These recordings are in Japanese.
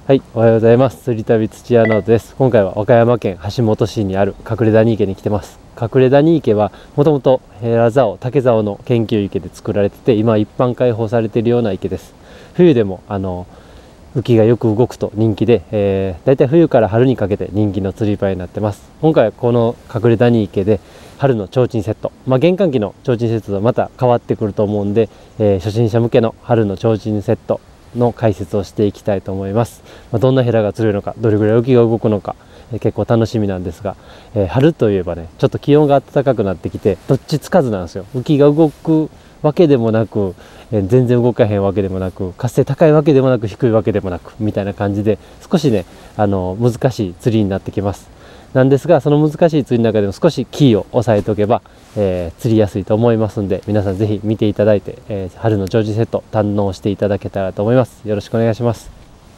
はい、おはようございます。釣り旅土屋直人です。今回は和歌山県橋本市にある隠れ谷池に来てます。隠れ谷池はもともとヘラザオ、竹竿の研究池で作られてて、今一般開放されているような池です。冬でも浮きがよく動くと人気で、だいたい冬から春にかけて人気の釣り場になってます。今回はこの隠れ谷池で春の提灯セット、玄関機の提灯セットとまた変わってくると思うんで、初心者向けの春の提灯セットの解説をしていきたいと思います。どんなヘラが釣れるのか、どれぐらい浮きが動くのか、結構楽しみなんですが、春といえばね、ちょっと気温が暖かくなってきてどっちつかずなんですよ。浮きが動くわけでもなく、全然動かへんわけでもなく、活性高いわけでもなく、低いわけでもなくみたいな感じで、少しね難しい釣りになってきます。なんですが、その難しい釣りの中でも少しキーを押さえておけば、釣りやすいと思いますんで、皆さんぜひ見ていただいて、春の提灯セット堪能していただけたらと思います。よろしくお願いします。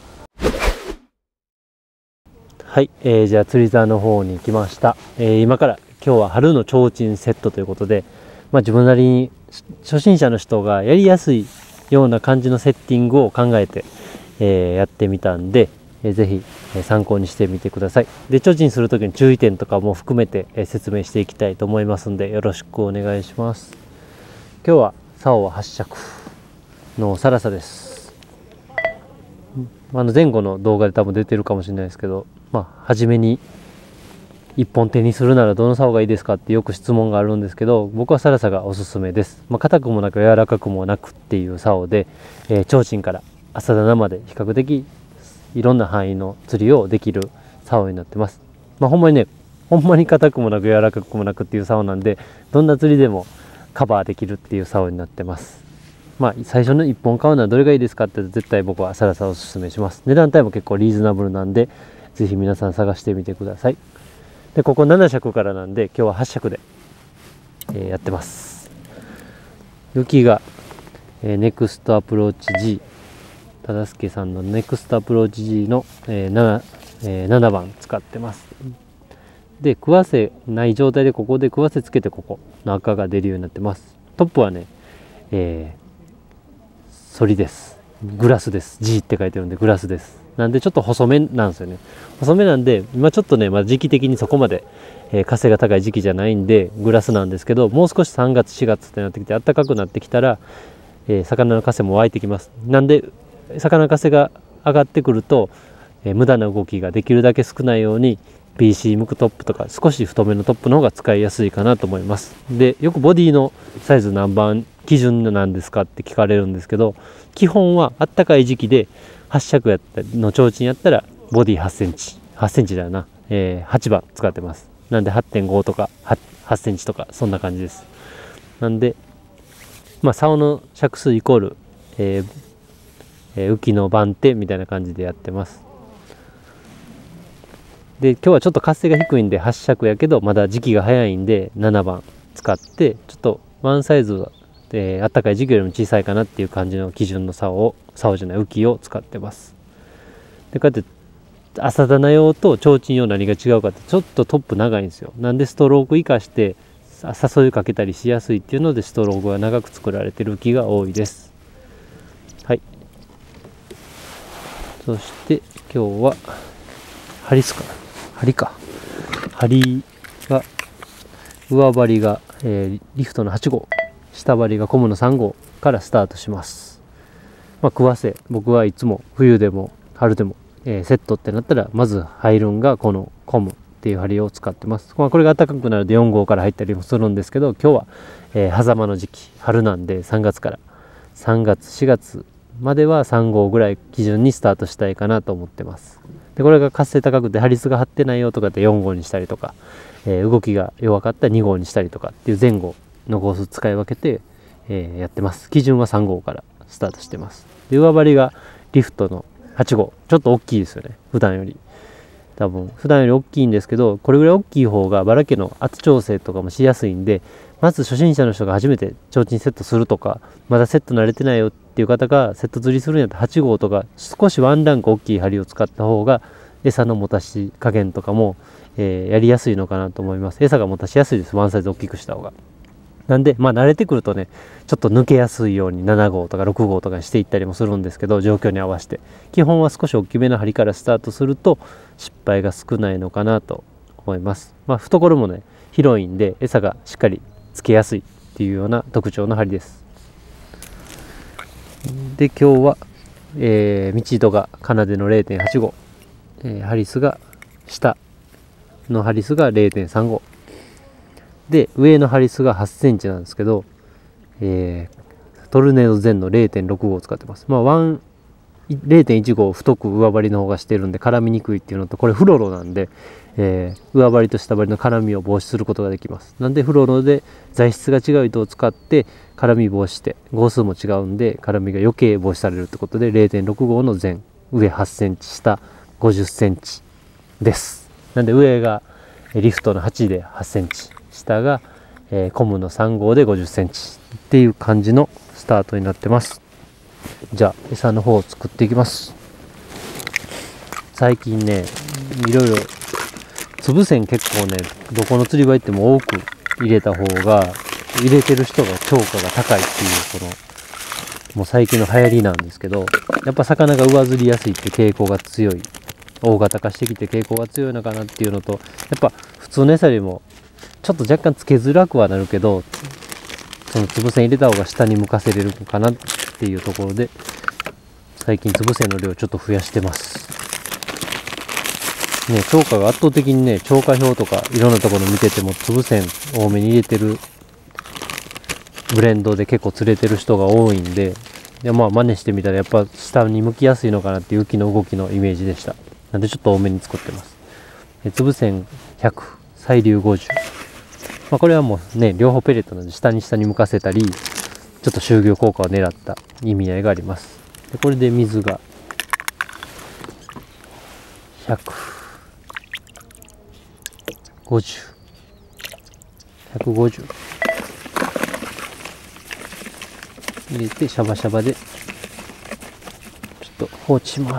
はい、じゃあ釣り竿の方に来ました。今から今日は春の提灯セットということで、自分なりに初心者の人がやりやすいような感じのセッティングを考えて、やってみたんで、ぜひ参考にしてみてください。で、提灯する時に注意点とかも含めて説明していきたいと思いますんで、よろしくお願いします。今日は竿は8尺のサラサです。前後の動画で多分出てるかもしれないですけど、初めに1本手にするならどの竿がいいですかってよく質問があるんですけど、僕はサラサがおすすめです。硬くもなく柔らかくもなくっていう竿で、提灯から朝棚まで比較的いろんな範囲の釣りをできる竿になってます。ほんまにね、ほんまに硬くもなく柔らかくもなくっていう竿なんで、どんな釣りでもカバーできるっていう竿になってます。最初の1本買うのはどれがいいですかって絶対僕はサラサをおすすめします。値段帯も結構リーズナブルなんで、ぜひ皆さん探してみてください。で、ここ7尺からなんで、今日は8尺で、やってます。浮きが、ネクストアプローチ G、忠介さんのネクストアプローチ G の、7番使ってます。で、食わせない状態でここで食わせつけてここの赤が出るようになってます。トップはね、反りです。グラスです。 G って書いてるんでグラスです。なんでちょっと細めなんですよね。細めなんで今ちょっとね、時期的にそこまで、活性が高い時期じゃないんでグラスなんですけど、もう少し3月4月ってなってきて暖かくなってきたら、魚の活性も湧いてきます。なんで魚の活性が上がってくると、無駄な動きができるだけ少ないように BC 向くトップとか少し太めのトップの方が使いやすいかなと思います。で、よくボディのサイズ何番基準なんですかって聞かれるんですけど、基本はあったかい時期で8尺やったの提灯やったらボディ8センチ8センチだよな、8番使ってます。なんで 8.5 とか 8センチとかそんな感じです。なんで竿の尺数イコール、浮きの番手みたいな感じでやってます。で、今日はちょっと活性が低いんで8尺やけど、まだ時期が早いんで7番使って、ちょっとワンサイズは、あったかい時期よりも小さいかなっていう感じの基準の浮きを使ってます。で、こうやって朝棚用と提灯用何が違うかって、ちょっとトップ長いんですよ。なんでストローク生かして誘いかけたりしやすいっていうので、ストロークが長く作られてる浮きが多いです。はい。そして今日は針が上針が、リフトの8号、下針がコムの3号からスタートします。食わせ、僕はいつも冬でも春でも、セットってなったらまず入るんがこのコムっていう針を使ってます。これが暖かくなると4号から入ったりもするんですけど、今日は、狭間の時期春なんで3月から3月4月までは3号ぐらい基準にスタートしたいかなと思ってます。で、これが活性高くてハリスが張ってないよとかって4号にしたりとか、動きが弱かったら2号にしたりとかっていう前後のコース使い分けて、やってます。基準は3号からスタートしてます。で、上針がリフトの8号、ちょっと大きいですよね。普段より大きいんですけど、これぐらい大きい方がバラ毛の圧調整とかもしやすいんで、まず初心者の人が初めて提灯セットするとか、まだセット慣れてないよっていう方がセット釣りするんやったら8号とか少しワンランク大きい針を使った方が餌の持たし加減とかも、やりやすいのかなと思います。餌が持たしやすいです。ワンサイズ大きくした方が。 なんで慣れてくるとね、ちょっと抜けやすいように7号とか6号とかにしていったりもするんですけど、状況に合わせて基本は少し大きめの針からスタートすると失敗が少ないのかなと思います。懐もね広いんで餌がしっかりつけやすいっていうような特徴の針です。で今日は、道糸が奏での 0.85、ハリスが下のハリスが 0.35 で上のハリスが8センチなんですけど、トルネード前の 0.65 を使ってます。0.15 太く上張りの方がしてるんで絡みにくいっていうのと、これフロロなんで、上張りと下張りの絡みを防止することができます。なんでフロロで材質が違う糸を使って絡み防止して、号数も違うんで絡みが余計防止されるってことで 0.65 の前、上8センチ下50センチです。なんで上がリフトの8で8センチ、下がコムの3号で50センチっていう感じのスタートになってます。じゃあ餌の方を作っていきます。最近ねいろいろ粒線結構ねどこの釣り場行っても多く入れた方が、入れてる人が釣果が高いっていうこのもう最近の流行りなんですけど、やっぱ魚が上釣りやすいって傾向が強い、大型化してきて傾向が強いのかなっていうのと、やっぱ普通の餌よりもちょっと若干つけづらくはなるけど、その粒線入れた方が下に向かせれるかなっていうところで最近粒線の量をちょっと増やしてますね。釣果が圧倒的にね、釣果表とかいろんなところ見てても粒線多めに入れてるブレンドで結構釣れてる人が多いんで、真似してみたらやっぱ下に向きやすいのかなっていう浮きの動きのイメージでした。なんでちょっと多めに作ってます。粒線100、細粒50、これはもうね両方ペレットなんで下に向かせたり、ちょっと集魚効果を狙った意味合いがあります。でこれで水が100、50、150入れてシャバシャバでちょっと放置します。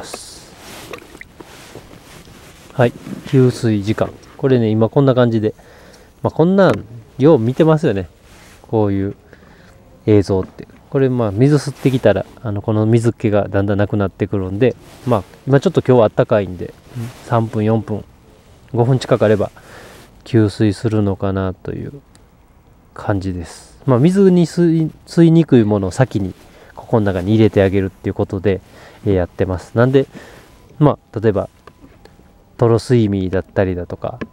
はい、給水時間、これね今こんな感じで、こんなんよう見てますよね、こういう映像って。これ水吸ってきたらこの水気がだんだんなくなってくるんで、今ちょっと今日はあったかいんで3分4分5分近くあれば給水するのかなという感じです。水に吸いにくいものを先にここの中に入れてあげるっていうことでやってます。なんで例えばトロスイミーだったりだとか、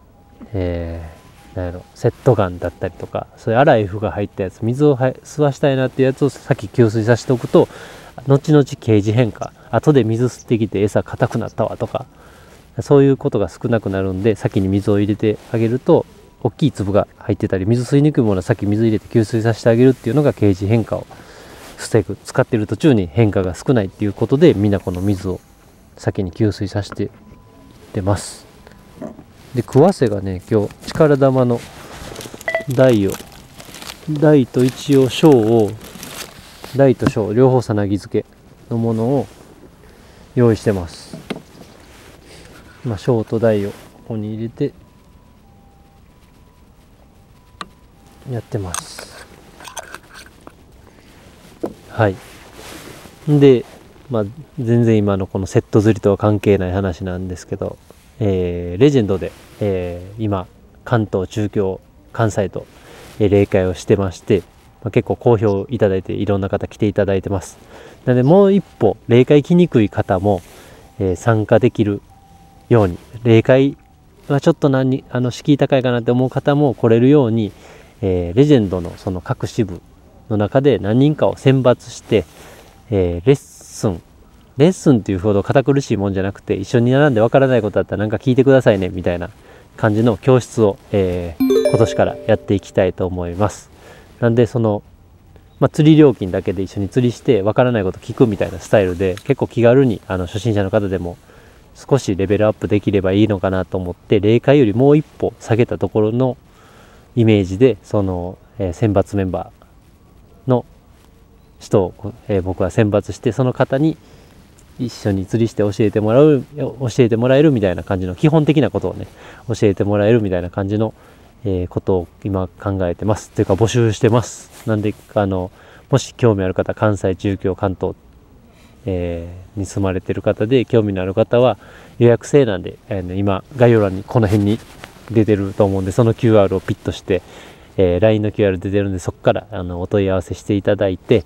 セットガンだったりとか、そういう粗い麩が入ったやつ、水を吸わしたいなっていうやつを先給水させておくと、後々ケージ変化、後で水吸ってきて餌硬くなったわとか、そういうことが少なくなるんで、先に水を入れてあげると、大きい粒が入ってたり水吸いにくいものは先水入れて給水させてあげるっていうのがケージ変化を防ぐ。使ってる途中に変化が少ないっていうことで、みんなこの水を先に給水させていってます。で食わせがね、今日力玉の台と一応小を、台と小両方さなぎ漬けのものを用意してます。小と台をここに入れてやってます。はい。で全然今のこのセット釣りとは関係ない話なんですけど、レジェンドで、今関東中京関西と、例会をしてまして、結構好評いただいていろんな方来ていただいてます。なのでもう一歩例会来にくい方も、参加できるように、例会はちょっと敷居高いかなって思う方も来れるように、レジェンドのその各支部の中で何人かを選抜して、レッスンっていうほど堅苦しいもんじゃなくて、一緒に並んでわからないことだったら何か聞いてくださいねみたいな感じの教室を、今年からやっていきたいと思います。なんで釣り料金だけで一緒に釣りしてわからないこと聞くみたいなスタイルで、結構気軽に初心者の方でも少しレベルアップできればいいのかなと思って、例会よりもう一歩下げたところのイメージで選抜メンバーの人を、僕は選抜して、その方に一緒に釣りして教えてもらえるみたいな感じの基本的なことをね教えてもらえるみたいな感じの、 ことを今考えてますというか募集してます。なんでもし興味ある方、関西、中京、関東、に住まれてる方で興味のある方は予約制なんで、今概要欄にこの辺に出てると思うんで、その QR をピッとして、LINE の QR 出てるんで、そこからお問い合わせしていただいて、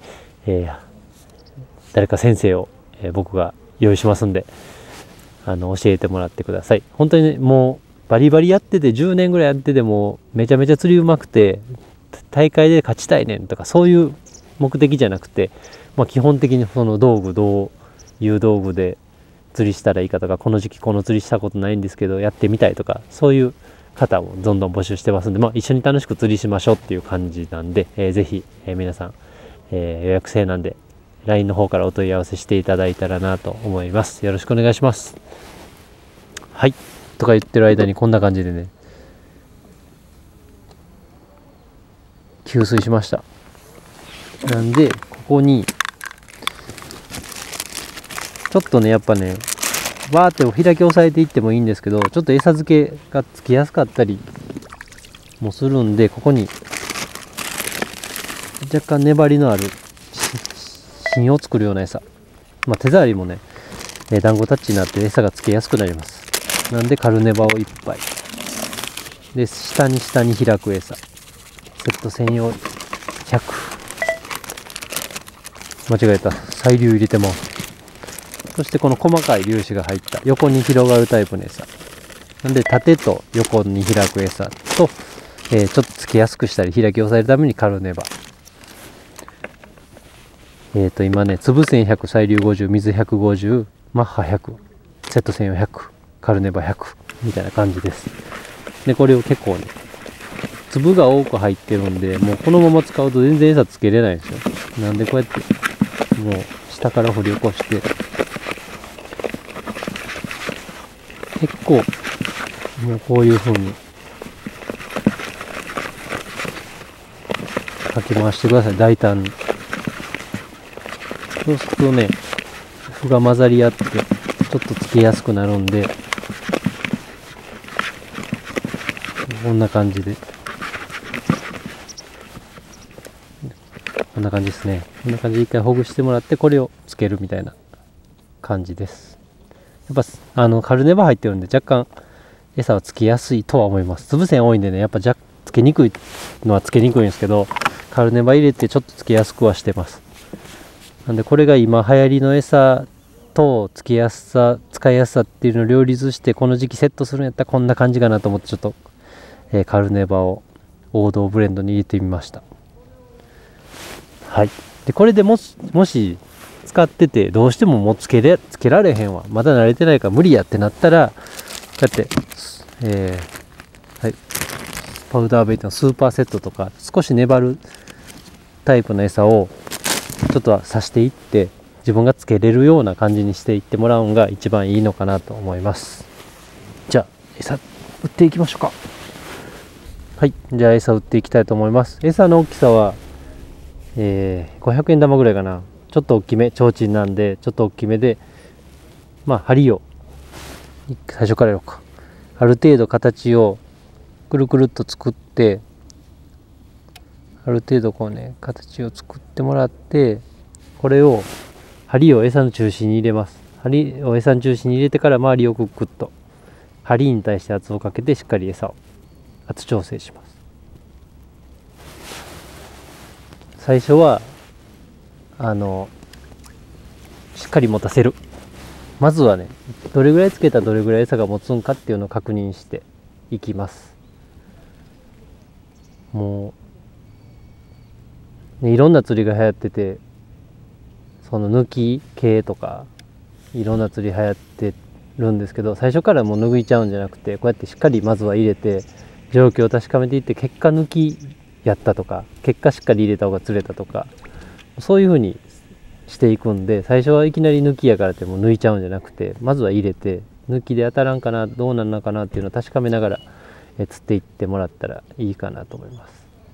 誰か先生を、僕が用意しますんで教えてもらってください。本当にね、もうバリバリやってて10年ぐらいやっててもめちゃめちゃ釣りうまくて大会で勝ちたいねんとかそういう目的じゃなくて、基本的にその道具どういう道具で釣りしたらいいかとか、この時期この釣りしたことないんですけどやってみたいとか、そういう方をどんどん募集してますんで、一緒に楽しく釣りしましょうっていう感じなんで、ぜひ、皆さん、予約制なんで LINE の方からお問い合わせしていただいたらなと思います。よろしくお願いします。はいとか言ってる間にこんな感じでね、給水しました。なんでここにちょっとね、やっぱねバーって開き押さえていってもいいんですけど、ちょっと餌付けがつきやすかったりもするんで、ここに若干粘りのある芯を作るような餌、手触りもね団子タッチになって餌がつけやすくなります。なんでカルネバを1杯で、下に開く餌、セット専用100、間違えた、細粒入れてます。そしてこの細かい粒子が入った横に広がるタイプの餌なんで、縦と横に開く餌と、ちょっとつけやすくしたり開きを抑えるためにカルネバ、今ね粒線100、細粒50、水150、マッハ100、セット専用100、カルネバ100みたいな感じです。でこれを結構ね粒が多く入ってるんで、もうこのまま使うと全然餌つけれないんですよ。なんでこうやってもう下から掘り起こして、結構もうこういう風にかき回してください、大胆に。そうするとね麩が混ざり合ってちょっとつけやすくなるんで、こんな感じで、こんな感じですね。こんな感じで一回ほぐしてもらって、これをつけるみたいな感じです。やっぱカルネバ入ってるんで若干餌はつけやすいとは思います。粒線多いんでね、やっぱつけにくいのはつけにくいんですけど、カルネバ入れてちょっとつけやすくはしてます。なんでこれが今流行りの餌とつけやすさ、使いやすさっていうのを両立して、この時期セットするんやったらこんな感じかなと思って、ちょっと、カルネバを王道ブレンドに入れてみました。はい。でこれでもし使っててどうしてももうつけられへんわ、まだ慣れてないから無理やってなったら、こうやって、はい、パウダーベイトのスーパーセットとか少し粘るタイプの餌をちょっと刺していって、自分がつけれるような感じにしていってもらうのが一番いいのかなと思います。じゃあ餌売っていきましょうか。はい、じゃあ餌売っていきたいと思います。餌の大きさは、500円玉ぐらいかな。ちょっと大きめ、提灯なんでちょっと大きめで、針を最初からやろうか。ある程度形をくるくるっと作って、ある程度こうね形を作ってもらって、これを針を餌の中心に入れます。針を餌の中心に入れてから周りをクックッと針に対して圧をかけて、しっかり餌を圧調整します。最初はしっかり持たせる。まずはね、どれぐらいつけたらどれぐらい餌が持つんかっていうのを確認していきます。もう、ね、いろんな釣りが流行ってて、その抜き系とかいろんな釣り流行ってるんですけど、最初からもう抜いちゃうんじゃなくて、こうやってしっかりまずは入れて状況を確かめていって、結果抜きやったとか、結果しっかり入れた方が釣れたとか、そういう風にしていくんで、最初はいきなり抜きやからってもう抜いちゃうんじゃなくて、まずは入れて、抜きで当たらんかな、どうなんのかなっていうのを確かめながら釣っていってもらったらいいかなと思います。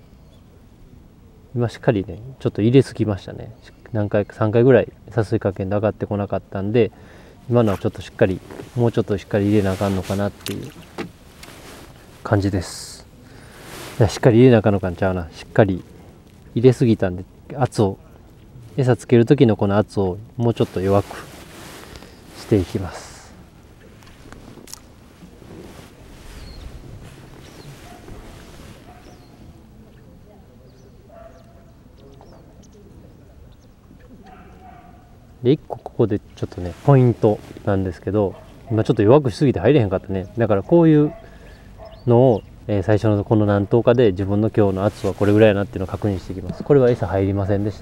今しっかりねちょっと入れすぎましたね。何回か3回ぐらい誘いかけんで上がってこなかったんで、今のはちょっとしっかり、もうちょっとしっかり入れなあかんのかなっていう感じです。 やしっかり入れなあかんのかんちゃうな。しっかり入れすぎたんで、圧を餌つける時のこの圧をもうちょっと弱くしていきます。で1個ここでちょっとねポイントなんですけど、今ちょっと弱くしすぎて入れへんかったね。だからこういうのを、最初のこの何頭かで自分の今日の圧はこれぐらいやなっていうのを確認していきます。これは餌入りませんでした。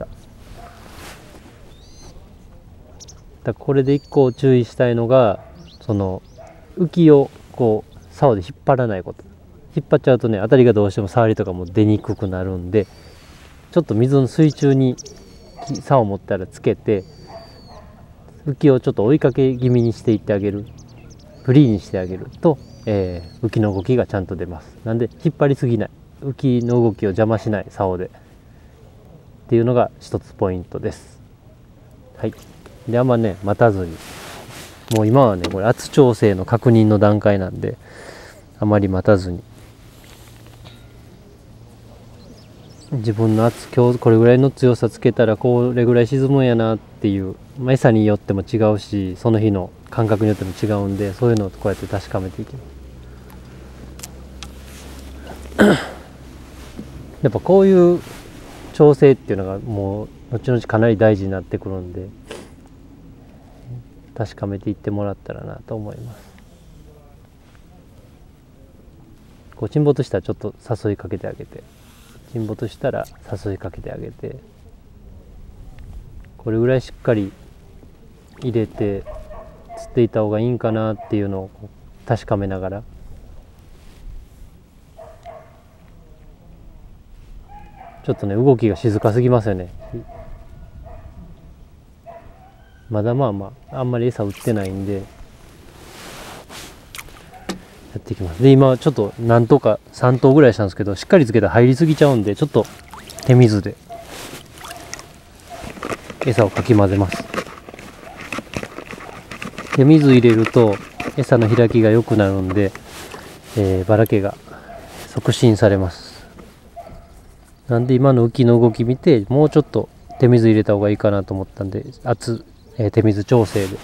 だこれで1個注意したいのが、その浮きをこう竿で引っ張らないこと。引っ張っちゃうとね、当たりがどうしても触りとかも出にくくなるんで、ちょっと水の水中に竿を持ったらつけて、浮きをちょっと追いかけ気味にしていってあげる、フリーにしてあげると、浮きの動きがちゃんと出ます。なんで引っ張りすぎない、浮きの動きを邪魔しない竿でっていうのが一つポイントです。はい。であんまね待たずに、もう今はねこれ圧調整の確認の段階なんで、あまり待たずに自分の圧、今日これぐらいの強さつけたらこれぐらい沈むんやなっていう、餌によっても違うし、その日の感覚によっても違うんで、そういうのをこうやって確かめていきます。やっぱこういう調整っていうのがもう後々かなり大事になってくるんで、確かめていってもらったらなと思います。こう沈没したらちょっと誘いかけてあげて、沈没したら誘いかけてあげて、これぐらいしっかり入れて釣っていた方がいいんかなっていうのを確かめながら、ちょっとね動きが静かすぎますよね。まだあんまり餌売ってないんでやっていきます。で今ちょっとなんとか3頭ぐらいしたんですけど、しっかりつけたら入りすぎちゃうんで、ちょっと手水で餌をかき混ぜます。手水入れると餌の開きが良くなるんで、ばらけが促進されます。なんで今の浮きの動き見て、もうちょっと手水入れた方がいいかなと思ったんで、手水調整で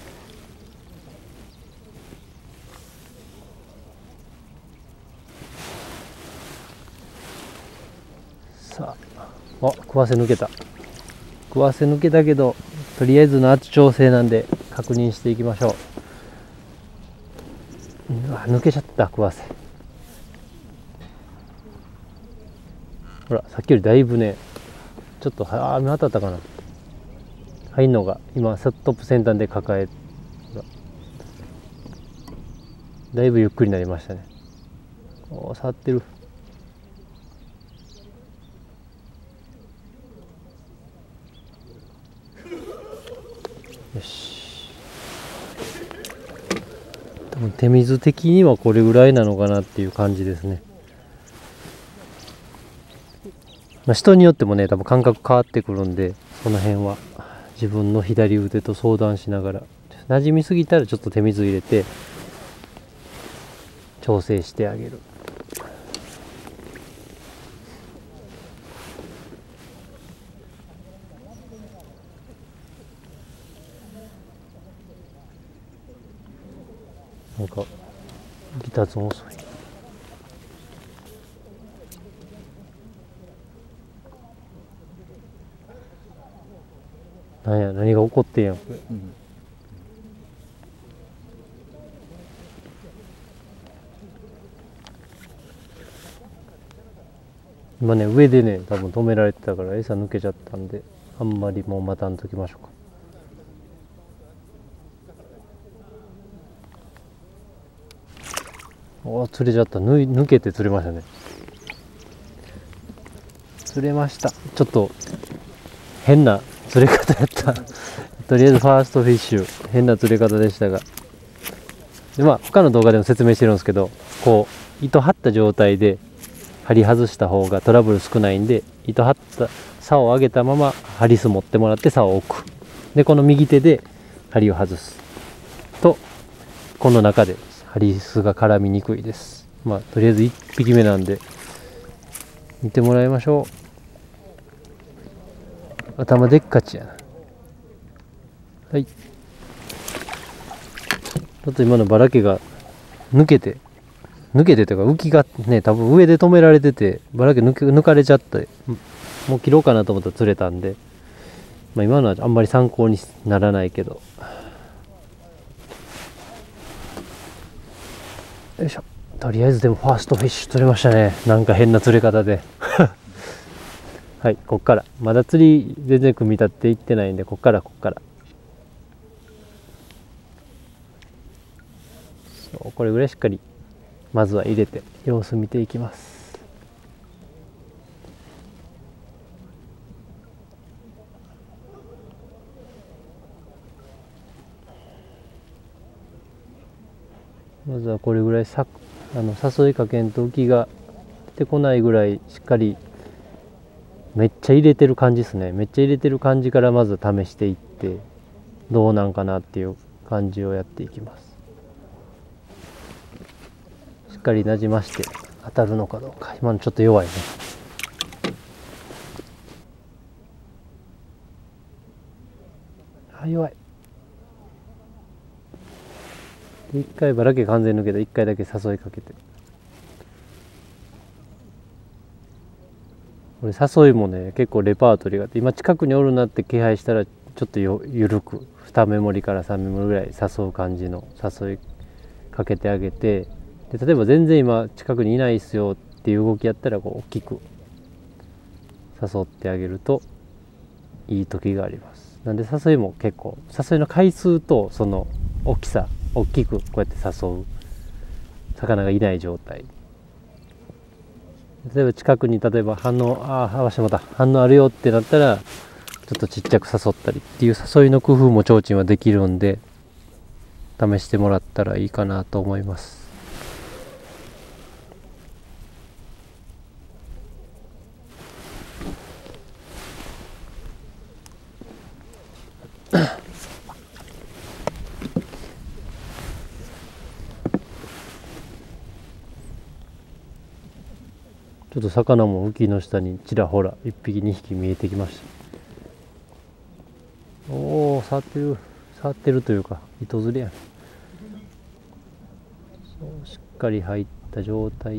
さあ、食わせ抜けた。食わせ抜けたけど、とりあえずの圧調整なんで確認していきましょう。抜けちゃった、食わせ。ほら、さっきよりだいぶね、ちょっと網当たったかな。入んのが今トップ先端で抱え、だいぶゆっくりになりましたね。触ってる。よし。多分手水的にはこれぐらいなのかなっていう感じですね。人によってもね多分感覚変わってくるんで、その辺は自分の左腕と相談しながら、馴染みすぎたらちょっと手水入れて調整してあげる。なんかギターズン遅い。何が起こってんやんこれ。今ね上でね多分止められてたから餌抜けちゃったんで、あんまりもう待たんときましょうか。釣れちゃった。抜けて釣れましたね。釣れました。ちょっと変な釣れ方やったとりあえずファーストフィッシュ、変な釣れ方でしたが、で他の動画でも説明してるんですけど、こう糸張った状態で針外した方がトラブル少ないんで、糸張った竿を上げたままハリス持ってもらって竿を置く。でこの右手で針を外すと、この中でハリスが絡みにくいです。とりあえず1匹目なんで見てもらいましょう。頭でっかちやな。はい。ちょっと今のばらけが抜けてというか浮きがね、多分上で止められててばらけ抜かれちゃって、もう切ろうかなと思ったら釣れたんで、まあ、今のはあんまり参考にならないけど、よいしょ。とりあえずでもファーストフィッシュ釣れましたね。なんか変な釣れ方ではい、こっからまだ釣り全然組み立っていってないんで、こっからそう、これぐらいしっかりまずは入れて様子見ていきます。まずはこれぐらい誘いかけんと浮きが出てこないぐらいしっかり、めっちゃ入れてる感じですね。めっちゃ入れてる感じからまず試していって、どうなんかなっていう感じをやっていきます。しっかりなじまして当たるのかどうか。今のちょっと弱いね。あ、弱い。一回ばらけ完全抜けた。一回だけ誘いかけて、これ誘いもね結構レパートリーがあって、今近くにおるなって気配したらちょっと緩く2メモリから3メモリぐらい誘う感じの誘いかけてあげて、で例えば全然今近くにいないっすよっていう動きやったら、こう大きく誘ってあげるといい時があります。なんで誘いも結構、誘いの回数とその大きさ、大きくこうやって誘う魚がいない状態。例えば近くに反応あるよってなったら、ちょっとちっちゃく誘ったりっていう誘いの工夫も提灯はできるんで、試してもらったらいいかなと思います。ちょっと魚も浮きの下にちらほら1匹2匹見えてきました。おお、触ってるというか糸釣りやん。そうしっかり入った状態。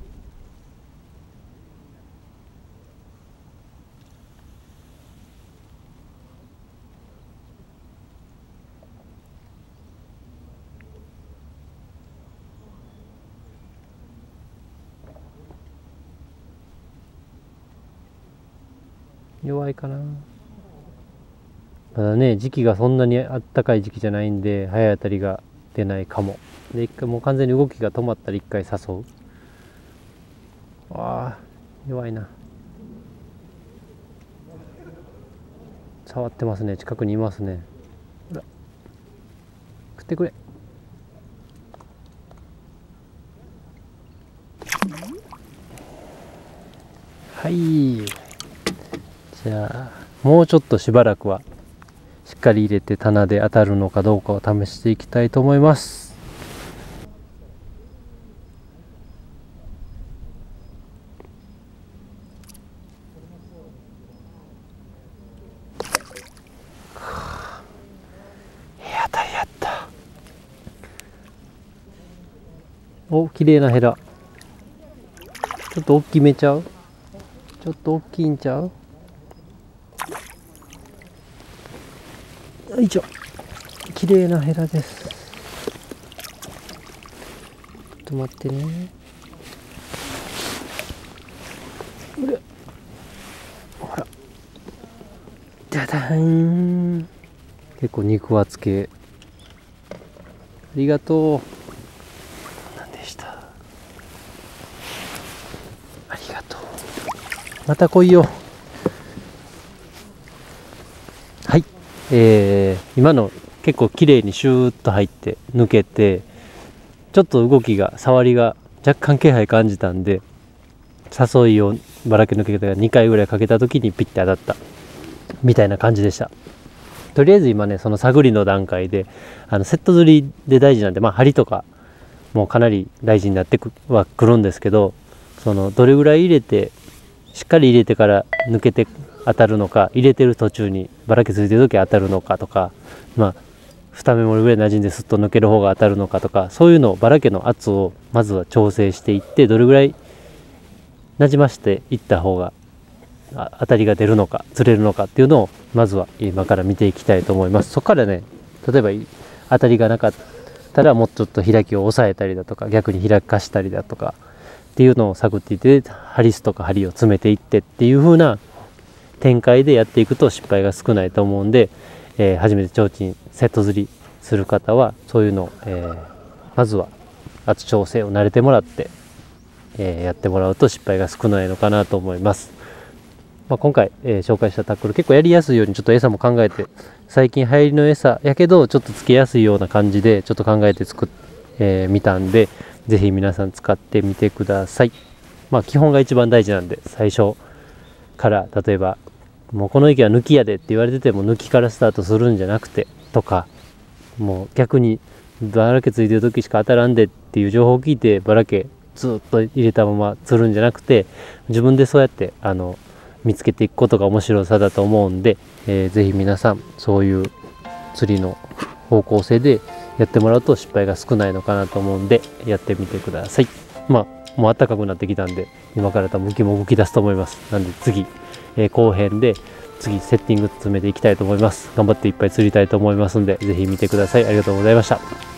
弱いかな。まだね、時期がそんなにあったかい時期じゃないんで、早い当たりが出ないかも。で、一回もう完全に動きが止まったら一回誘う。ああ、弱いな。触ってますね。近くにいますね。ほら、食ってくれ。はい。じゃあもうちょっとしばらくはしっかり入れて棚で当たるのかどうかを試していきたいと思います。当たりやった。お、綺麗なヘラ。ちょっと大きめちゃう？ちょっと大きいんちゃう？よいしょ。綺麗なヘラです。ちょっと待ってね。ほら。じゃだん。結構肉厚系。ありがとう。何でした。ありがとう。また来いよ。はい。今の結構綺麗にシューッと入って抜けて、ちょっと動きが触りが若干気配感じたんで、誘いをばらけ抜け方が2回ぐらいかけた時にピッて当たったみたいな感じでした。とりあえず今ね、その探りの段階でセット釣りで大事なんで、まあ針とかもうかなり大事になってくるんですけど、そのどれぐらい入れてしっかり入れてから抜けて当たるのか、入れてる途中にばらけついてる時当たるのかとか、2目盛りぐらい馴染んですっと抜ける方が当たるのかとか、そういうのをばらけの圧をまずは調整していって、どれぐらいなじましていった方が当たりが出るのかずれるのかっていうのをまずは今から見ていきたいと思います。そこからね、例えば当たりがなかったらもうちょっと開きを抑えたりだとか、逆に開かしたりだとかっていうのを探っていって、ハリスとか針を詰めていってっていう風な展開でやっていくと失敗が少ないと思うんで、初めて提灯セット釣りする方はそういうのを、まずは圧調整を慣れてもらって、やってもらうと失敗が少ないのかなと思います。今回、紹介したタックル結構やりやすいようにちょっと餌も考えて、最近流行りの餌やけどちょっとつけやすいような感じでちょっと考えて作ってみたんで、ぜひ皆さん使ってみてください。基本が一番大事なんで、最初から例えばもうこの池は抜きやでって言われてても抜きからスタートするんじゃなくてとか、もう逆にばらけついてる時しか当たらんでっていう情報を聞いてばらけずっと入れたまま釣るんじゃなくて、自分でそうやって見つけていくことが面白さだと思うんで、ぜひ皆さんそういう釣りの方向性でやってもらうと失敗が少ないのかなと思うんで、やってみてください。もう暖かくなってきたんで今から多分浮きも動き出すと思います。なんで次、後編で次セッティング詰めていきたいと思います。頑張っていっぱい釣りたいと思いますんで、ぜひ見てください。ありがとうございました。